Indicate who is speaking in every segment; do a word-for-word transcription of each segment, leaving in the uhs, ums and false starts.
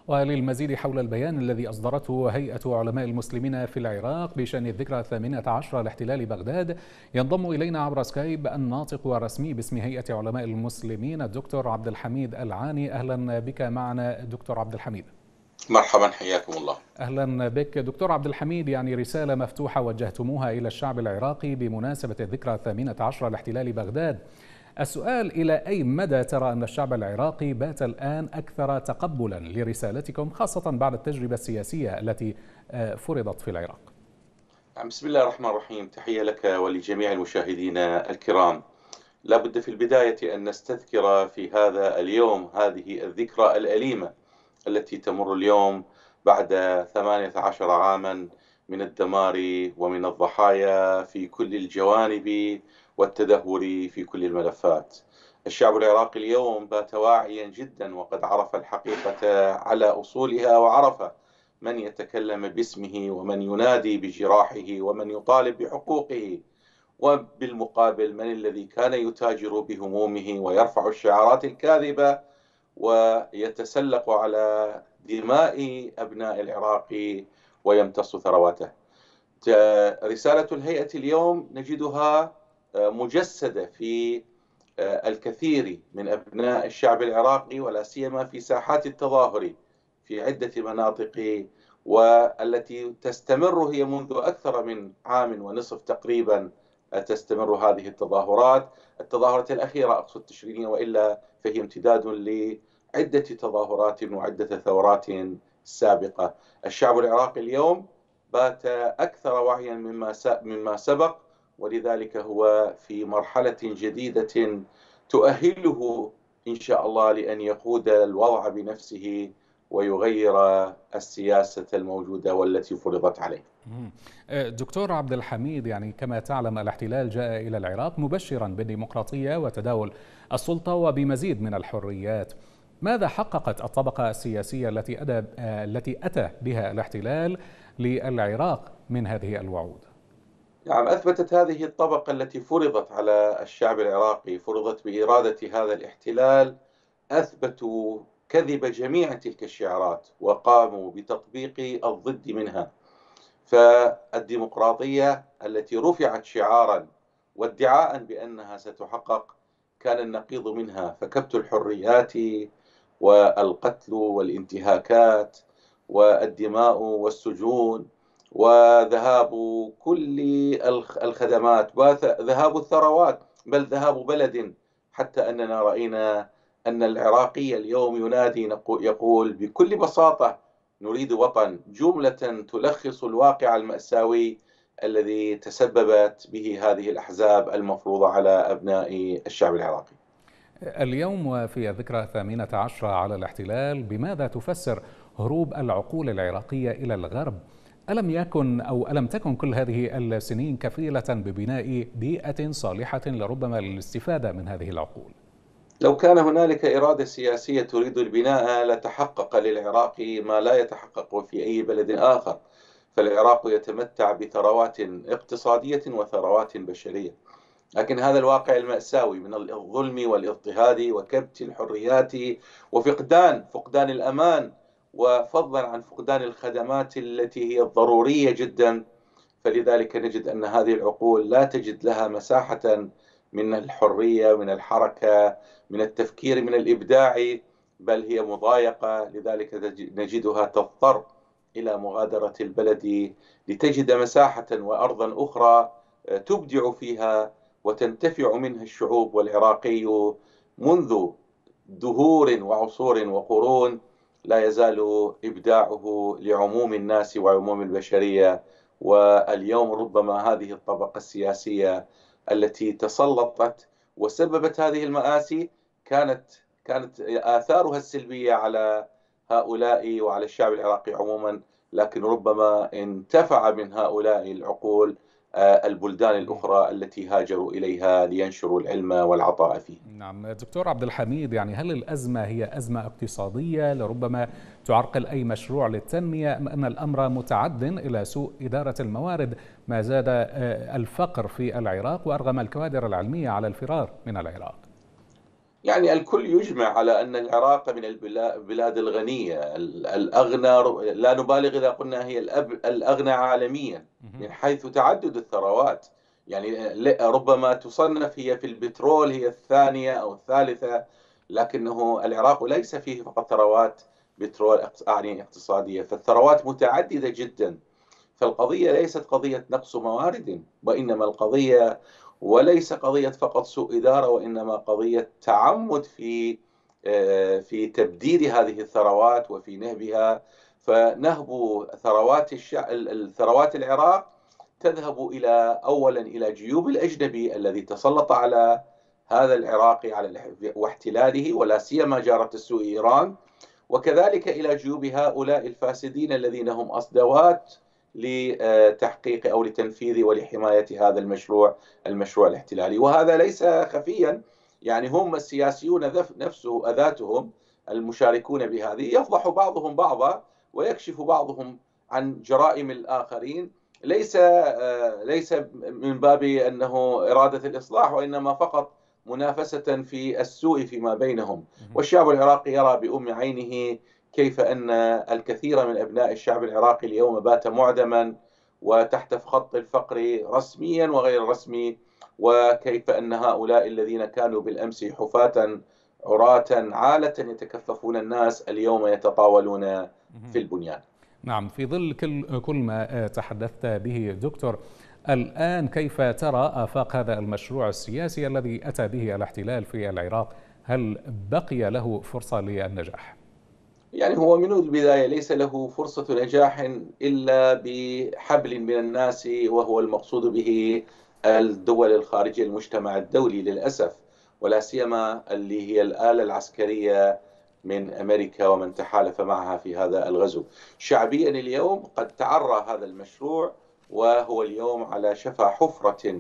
Speaker 1: وللمزيد حول البيان الذي أصدرته هيئة علماء المسلمين في العراق بشأن الذكرى الثامنة عشرة لاحتلال بغداد، ينضم إلينا عبر سكايب الناطق الرسمي باسم هيئة علماء المسلمين الدكتور عبد الحميد العاني. أهلا بك معنا دكتور عبد الحميد.
Speaker 2: مرحبا، حياكم الله.
Speaker 1: أهلا بك دكتور عبد الحميد. يعني رسالة مفتوحة وجهتموها إلى الشعب العراقي بمناسبة الذكرى الثامنة عشرة لاحتلال بغداد. السؤال: إلى أي مدى ترى أن الشعب العراقي بات الآن أكثر تقبلا لرسالتكم، خاصة بعد التجربة السياسية التي فرضت في العراق؟
Speaker 2: بسم الله الرحمن الرحيم. تحية لك ولجميع المشاهدين الكرام. لا بد في البداية أن نستذكر في هذا اليوم هذه الذكرى الأليمة التي تمر اليوم بعد ثمانية عشر عاما من الدمار ومن الضحايا في كل الجوانب والتدهور في كل الملفات. الشعب العراقي اليوم بات واعيا جدا، وقد عرف الحقيقة على أصولها، وعرف من يتكلم باسمه ومن ينادي بجراحه ومن يطالب بحقوقه، وبالمقابل من الذي كان يتاجر بهمومه ويرفع الشعارات الكاذبة ويتسلق على دماء أبناء العراق ويمتص ثرواته. رسالة الهيئة اليوم نجدها مجسدة في الكثير من أبناء الشعب العراقي، ولا سيما في ساحات التظاهر في عدة مناطق، والتي تستمر هي منذ أكثر من عام ونصف تقريبا تستمر هذه التظاهرات. التظاهرات الأخيرة أقصد تشرينية، وإلا فهي امتداد لعدة تظاهرات وعدة ثورات سابقة. الشعب العراقي اليوم بات أكثر وعيا مما مما سبق، ولذلك هو في مرحلة جديدة تؤهله إن شاء الله لأن يقود الوضع بنفسه ويغير السياسة الموجودة والتي فرضت عليه.
Speaker 1: دكتور عبد الحميد، يعني كما تعلم الاحتلال جاء إلى العراق مبشرا بالديمقراطية وتداول السلطة وبمزيد من الحريات. ماذا حققت الطبقة السياسية التي أدى التي أتى بها الاحتلال للعراق من هذه الوعود؟
Speaker 2: نعم، أثبتت هذه الطبقة التي فرضت على الشعب العراقي، فرضت بإرادة هذا الاحتلال، أثبتوا كذب جميع تلك الشعارات وقاموا بتطبيق الضد منها. فالديمقراطية التي رفعت شعارا وادعاء بأنها ستحقق كان النقيض منها فكبت الحريات والقتل والانتهاكات والدماء والسجون وذهاب كل الخدمات، ذهاب الثروات، بل ذهاب بلد، حتى أننا رأينا أن العراقي اليوم ينادي يقول بكل بساطة: نريد وطن، جملة تلخص الواقع المأساوي الذي تسببت به هذه الأحزاب المفروضة على أبناء الشعب العراقي.
Speaker 1: اليوم وفي الذكرى الثامنة عشرة على الاحتلال، بماذا تفسر هروب العقول العراقية إلى الغرب؟ ألم يكن أو ألم تكن كل هذه السنين كفيلة ببناء بيئة صالحة لربما للاستفادة من هذه العقول؟
Speaker 2: لو كان هنالك إرادة سياسية تريد البناء لتحقق للعراق ما لا يتحقق في أي بلد آخر، فالعراق يتمتع بثروات اقتصادية وثروات بشرية، لكن هذا الواقع المأساوي من الظلم والاضطهاد وكبت الحريات وفقدان فقدان الأمان، وفضلا عن فقدان الخدمات التي هي الضرورية جدا. فلذلك نجد أن هذه العقول لا تجد لها مساحة من الحرية، من الحركة، من التفكير، من الإبداع، بل هي مضايقة. لذلك نجدها تضطر إلى مغادرة البلد لتجد مساحة وأرضا أخرى تبدع فيها وتنتفع منها الشعوب. والعراقي منذ دهور وعصور وقرون لا يزال إبداعه لعموم الناس وعموم البشرية. واليوم ربما هذه الطبقة السياسية التي تسلطت وسببت هذه المآسي كانت كانت آثارها السلبية على هؤلاء وعلى الشعب العراقي عموما، لكن ربما انتفع من هؤلاء العقول البلدان الأخرى التي هاجروا إليها لينشروا العلم والعطاء فيه.
Speaker 1: نعم دكتور عبد الحميد، يعني هل الأزمة هي أزمة اقتصادية لربما تعرقل أي مشروع للتنمية، أم أن الأمر متعد إلى سوء إدارة الموارد ما زاد الفقر في العراق وأرغم الكوادر العلمية على الفرار من العراق؟
Speaker 2: يعني الكل يجمع على أن العراق من البلاد الغنية الأغنى، لا نبالغ إذا قلنا هي الأغنى عالميا من حيث تعدد الثروات. يعني ربما تصنف هي في البترول هي الثانية أو الثالثة، لكنه العراق ليس فيه فقط ثروات بترول يعني اقتصادية، فالثروات متعددة جدا. فالقضية ليست قضية نقص موارد، وإنما القضية وليس قضية فقط سوء إدارة، وإنما قضية تعمد في في تبديد هذه الثروات وفي نهبها. فنهب ثروات الشع... الثروات العراق تذهب إلى أولا إلى جيوب الأجنبي الذي تسلط على هذا العراق على واحتلاله، ولا سيما جارة السوء إيران، وكذلك إلى جيوب هؤلاء الفاسدين الذين هم أصدوات لتحقيق أو لتنفيذ ولحماية هذا المشروع المشروع الاحتلالي. وهذا ليس خفيا، يعني هم السياسيون نفسه ذاتهم المشاركون بهذه يفضح بعضهم بعضا ويكشف بعضهم عن جرائم الآخرين، ليس ليس من باب أنه إرادة الإصلاح، وإنما فقط منافسة في السوء فيما بينهم. والشعب العراقي يرى بأم عينه كيف أن الكثير من أبناء الشعب العراقي اليوم بات معدما وتحت خط الفقر رسميا وغير رسمي، وكيف أن هؤلاء الذين كانوا بالأمس حفاة عراة عالة يتكففون الناس اليوم يتطاولون في البنيان.
Speaker 1: نعم، في ظل كل كل ما تحدثت به دكتور، الآن كيف ترى آفاق هذا المشروع السياسي الذي أتى به الاحتلال في العراق؟ هل بقي له فرصة للنجاح؟
Speaker 2: يعني هو من البداية ليس له فرصة نجاح إلا بحبل من الناس، وهو المقصود به الدول الخارجية، المجتمع الدولي للأسف، ولا سيما اللي هي الآلة العسكرية من أمريكا ومن تحالف معها في هذا الغزو. شعبيا اليوم قد تعرى هذا المشروع، وهو اليوم على شفا حفرة،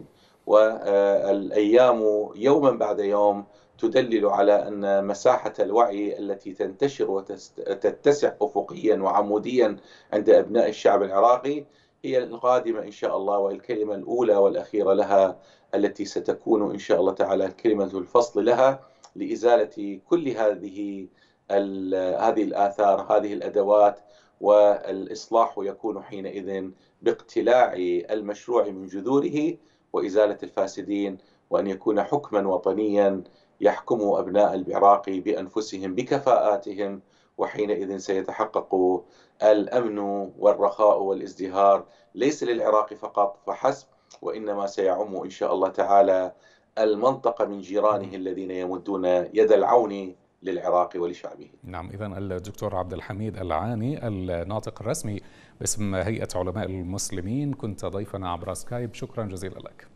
Speaker 2: والأيام يوما بعد يوم تدلل على أن مساحة الوعي التي تنتشر وتتسع أفقيا وعموديا عند أبناء الشعب العراقي هي القادمة إن شاء الله، والكلمة الأولى والأخيرة لها التي ستكون إن شاء الله تعالى كلمة الفصل لها لإزالة كل هذه هذه الآثار، هذه الأدوات، والإصلاح يكون حينئذ باقتلاع المشروع من جذوره وإزالة الفاسدين، وأن يكون حكما وطنيا يحكم أبناء العراق بأنفسهم بكفاءاتهم، وحينئذ سيتحقق الأمن والرخاء والازدهار ليس للعراق فقط فحسب، وإنما سيعم إن شاء الله تعالى المنطقة من جيرانه الذين يمدون يد العون للعراق ولشعبه.
Speaker 1: نعم، إذن الدكتور عبد الحميد العاني الناطق الرسمي باسم هيئة علماء المسلمين كنت ضيفنا عبر سكايب، شكرا جزيلا لك.